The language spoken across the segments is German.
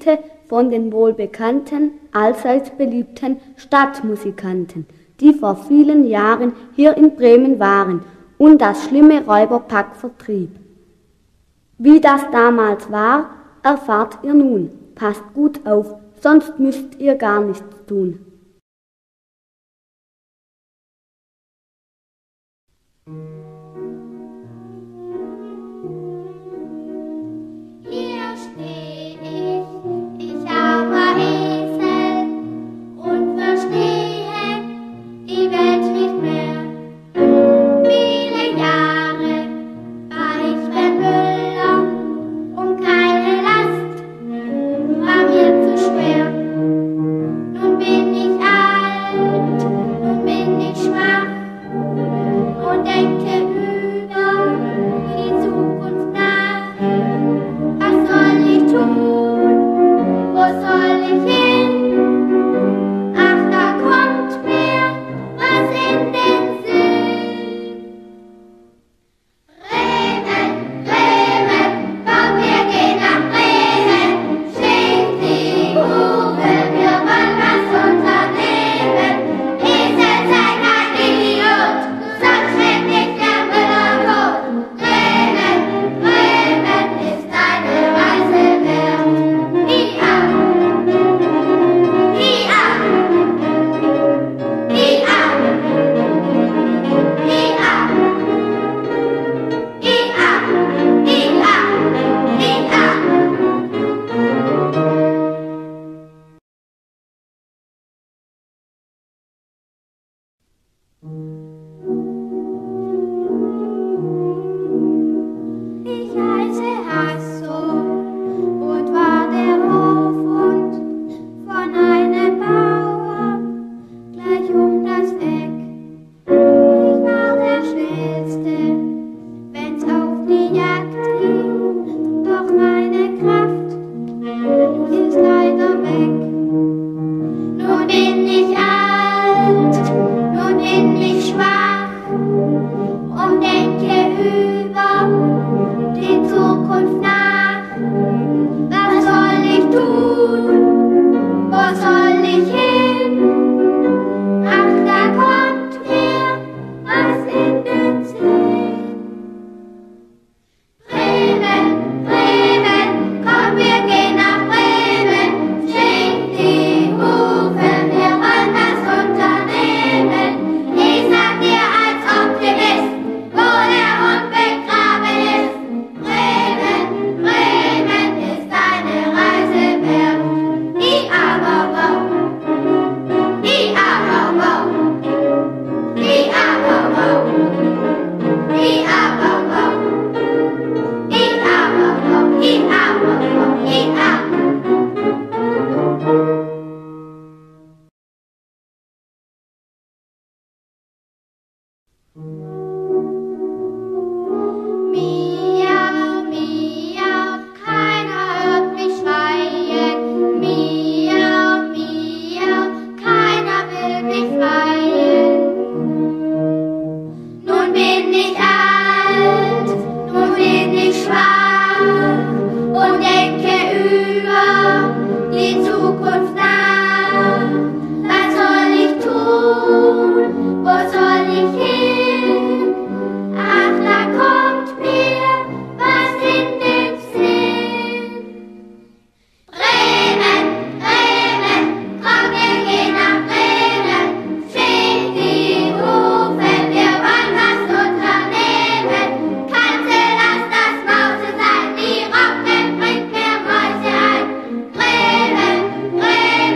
Geschichte von den wohlbekannten, allseits beliebten Stadtmusikanten, die vor vielen Jahren hier in Bremen waren und das schlimme Räuberpack vertrieb. Wie das damals war, erfahrt ihr nun. Passt gut auf, sonst müsst ihr gar nichts tun. Hier steh ich armer Esel und verstehe die Welt nicht mehr. Viele Jahre war ich beim Müller und keine Last war mir zu schwer. Nun bin ich alt, nun bin ich schwach und denke über die Zukunft nach. Was soll ich tun? Wo soll ich hin? Ach, da kommt mir was in den Sinn. Bremen, Bremen, komm, wir gehen nach Bremen. Schwingt die Hufe, wir wollen was unternehmen. Esel, sei kein Idiot, sonst schlägt dich der Müller tot. Bremen, Bremen ist eine Reise wert. Ia, ia, ia, ich heiße Hasso und war der Hofhund von einem Bauer gleich um das Eck. Ich war der Schnellste, wenn's auf die Jagd ging, doch meine Kraft ist leider weg. Nun bin ich alt, nun bin ich schwach und denke über die Zukunft nach. Was soll ich tun? Wo soll ich hin? Ach, da kommt mir was in den Sinn. Bremen, Bremen, komm, wir gehen nach Bremen. Schwingt die Hufe, wir wollen was unternehmen. Ich sag dir als Optimist, wo der Hund begraben ist. Bremen, Bremen ist eine Reise wert. Ia, wow, wow. Ia, wow, wow. Ia, wow, wow. Ia, wow, wow. Ia, wow, wow. Ia, wow, wow. Ia. Miau, miau, keiner hört mich schreien. Miau, miau, keiner will mich freien. Nun bin ich alt, nun bin ich schwach und denke über die Zukunft nach. Was soll ich tun? Wo soll ich hin? Ach, da kommt mir was in den Sinn. Bremen, Bremen, komm, wir gehen nach Bremen. Schwingt die Hufe, wir wollen was unternehmen. Katze, lass das Mause sein, die Robben bringt mir Mäuse ein. Bremen, Bremen.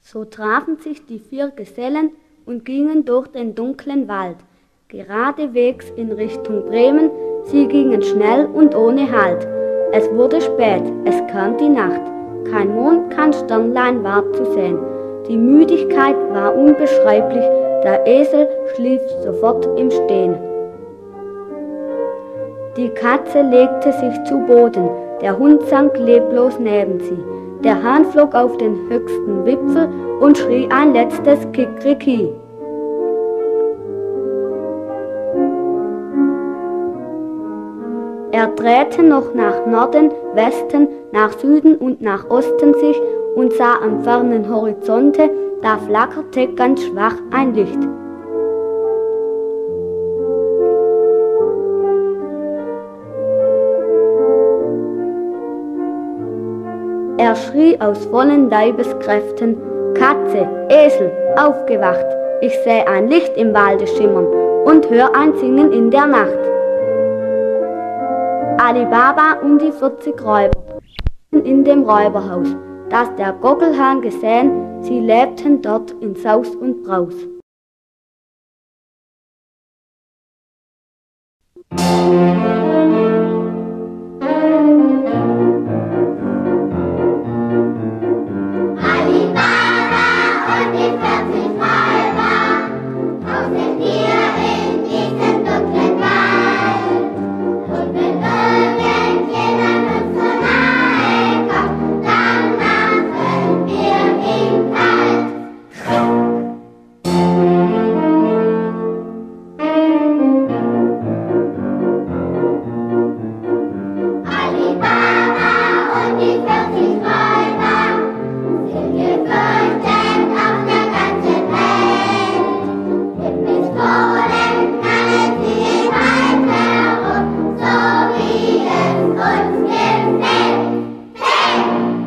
So trafen sich die 4 Gesellen und gingen durch den dunklen Wald, geradewegs in Richtung Bremen. Sie gingen schnell und ohne Halt. Es wurde spät, es kam die Nacht. Kein Mond, kein Sternlein war zu sehen. Die Müdigkeit war unbeschreiblich, der Esel schlief sofort im Stehen. Die Katze legte sich zu Boden, der Hund sank leblos neben sie. Der Hahn flog auf den höchsten Wipfel und schrie ein letztes Kikriki. Er drehte noch nach Norden, Westen, nach Süden und nach Osten sich und sah am fernen Horizonte, da flackerte ganz schwach ein Licht. Er schrie aus vollen Leibeskräften: Katze, Esel, aufgewacht! Ich seh ein Licht im Walde schimmern und hör ein Singen in der Nacht. Ali Baba und die 40 Räuber in dem Räuberhaus, das der Gockelhahn gesehen, sie lebten dort in Saus und Braus. Ali Baba und die 40 Räuber tauchen hier in diesem dunklen Wald. Und wenn irgendjemand uns so nahe kommt, dann machen wir ihn kalt. Ali Baba und die 40 Räuber sind gefürchtet auf der ganzen Welt. Mit Pistolen knallen sie im Wald herum, so wie es uns gefällt. Hey!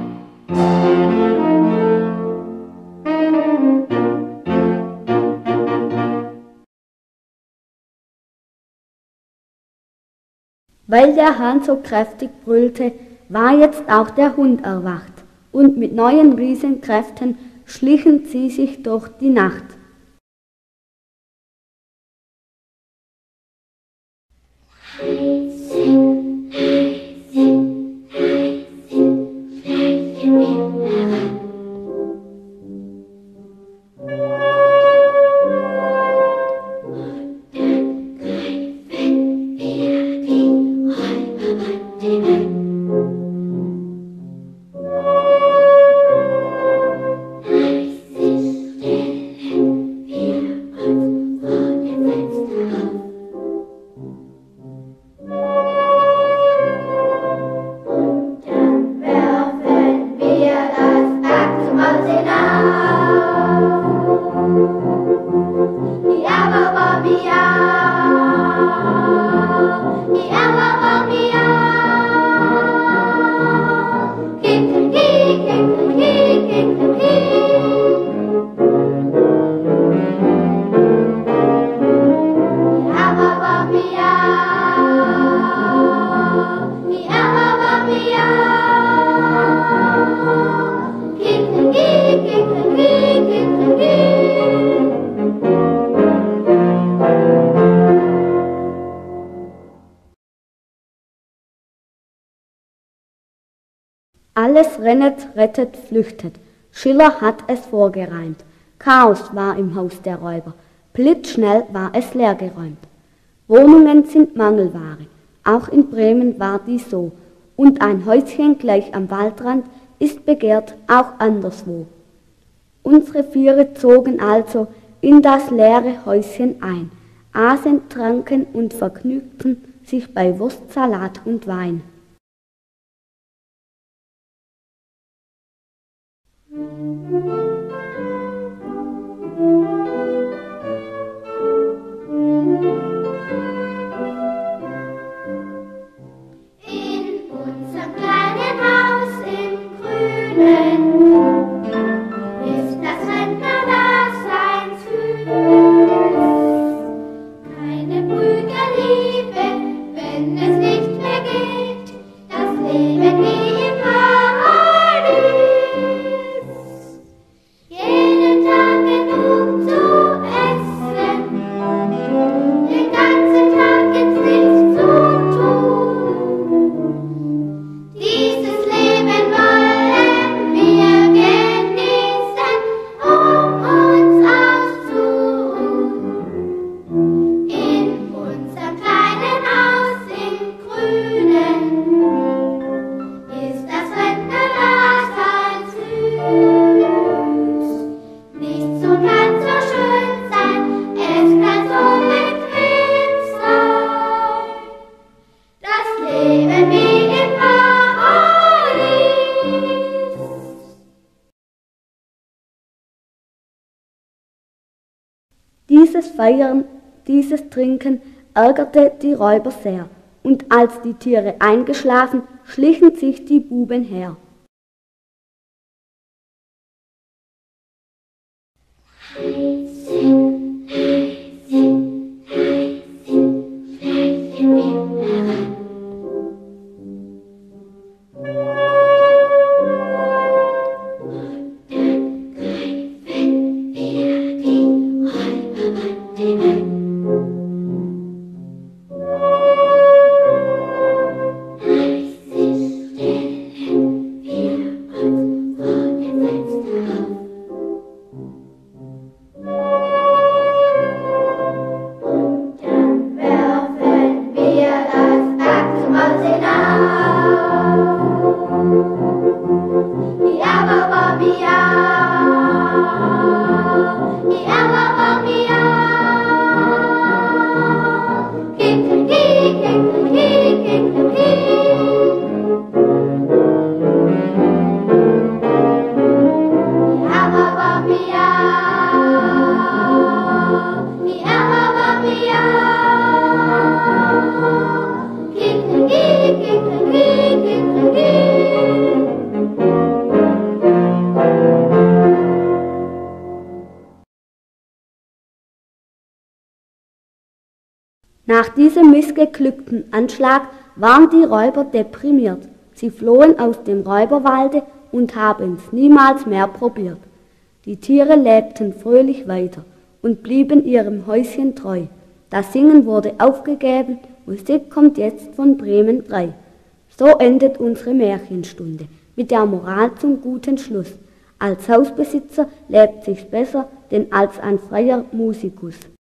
Weil der Hahn so kräftig brüllte, war jetzt auch der Hund erwacht, und mit neuen Riesenkräften schlichen sie sich durch die Nacht. Alles rennet, rettet, flüchtet. Schiller hat es vorgereimt. Chaos war im Haus der Räuber. Blitzschnell war es leergeräumt. Wohnungen sind Mangelware. Auch in Bremen war dies so. Und ein Häuschen gleich am Waldrand ist begehrt auch anderswo. Unsere Viere zogen also in das leere Häuschen ein, aßen, tranken und vergnügten sich bei Wurst, Salat und Wein. In unserem kleinen Haus im Grünen ist das Rentnerdasein süß. Keine Brüderliebe, wenn es nicht mehr geht. Dieses Feiern, dieses Trinken ärgerte die Räuber sehr, und als die Tiere eingeschlafen, schlichen sich die Buben her. Nach diesem missgeglückten Anschlag waren die Räuber deprimiert. Sie flohen aus dem Räuberwalde und haben es niemals mehr probiert. Die Tiere lebten fröhlich weiter und blieben ihrem Häuschen treu. Das Singen wurde aufgegeben, Musik kommt jetzt von Bremen 3. So endet unsere Märchenstunde mit der Moral zum guten Schluss. Als Hausbesitzer lebt sich's besser, denn als ein freier Musikus.